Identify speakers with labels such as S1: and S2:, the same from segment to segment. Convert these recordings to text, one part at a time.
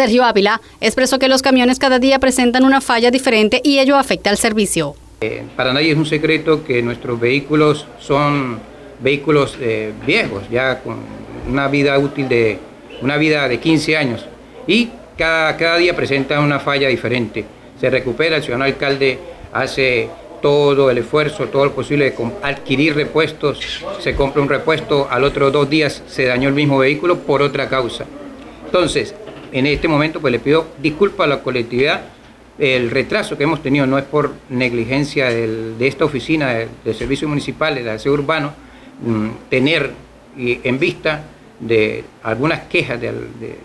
S1: Sergio Ávila expresó que los camiones cada día presentan una falla diferente y ello afecta al servicio.
S2: Para nadie es un secreto que nuestros vehículos son vehículos viejos, ya con una vida útil de 15 años y cada día presenta una falla diferente. Se recupera, el ciudadano alcalde hace todo el esfuerzo, todo lo posible de adquirir repuestos, se compra un repuesto, al otro 2 días se dañó el mismo vehículo por otra causa. Entonces, en este momento pues le pido disculpas a la colectividad. El retraso que hemos tenido no es por negligencia de esta oficina de servicios municipales, de aseo urbano, tener en vista de algunas quejas de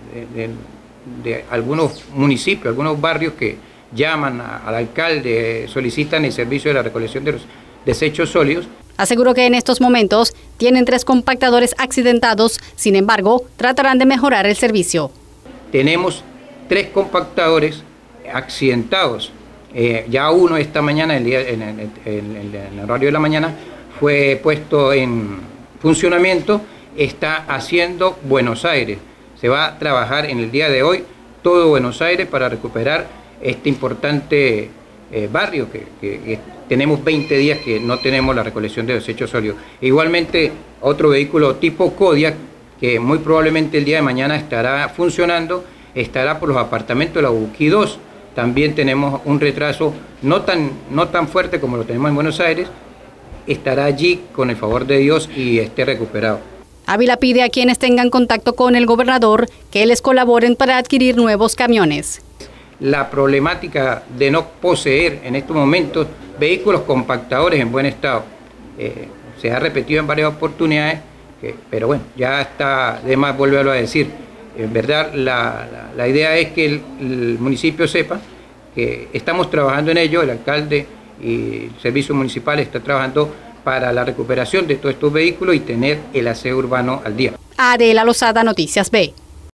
S2: algunos municipios, algunos barrios que llaman al alcalde, solicitan el servicio de la recolección de los desechos sólidos.
S1: Aseguró que en estos momentos tienen 3 compactadores accidentados, sin embargo, tratarán de mejorar el servicio.
S2: Tenemos 3 compactadores accidentados. Ya uno esta mañana, en el horario de la mañana, fue puesto en funcionamiento, está haciendo Buenos Aires. Se va a trabajar en el día de hoy todo Buenos Aires para recuperar este importante barrio que tenemos 20 días que no tenemos la recolección de desechos sólidos. Igualmente otro vehículo tipo Kodiak que muy probablemente el día de mañana estará funcionando, estará por los apartamentos de la Buquí 2. También tenemos un retraso no tan fuerte como lo tenemos en Buenos Aires, estará allí con el favor de Dios y esté recuperado.
S1: Ávila pide a quienes tengan contacto con el gobernador que les colaboren para adquirir nuevos camiones.
S2: La problemática de no poseer en estos momentos vehículos compactadores en buen estado se ha repetido en varias oportunidades, pero bueno, ya está de más volverlo a decir. En verdad, la idea es que el municipio sepa que estamos trabajando en ello, el alcalde y el servicio municipal está trabajando para la recuperación de todos estos vehículos y tener el aseo urbano al día.
S1: Adela Lozada, Noticias B.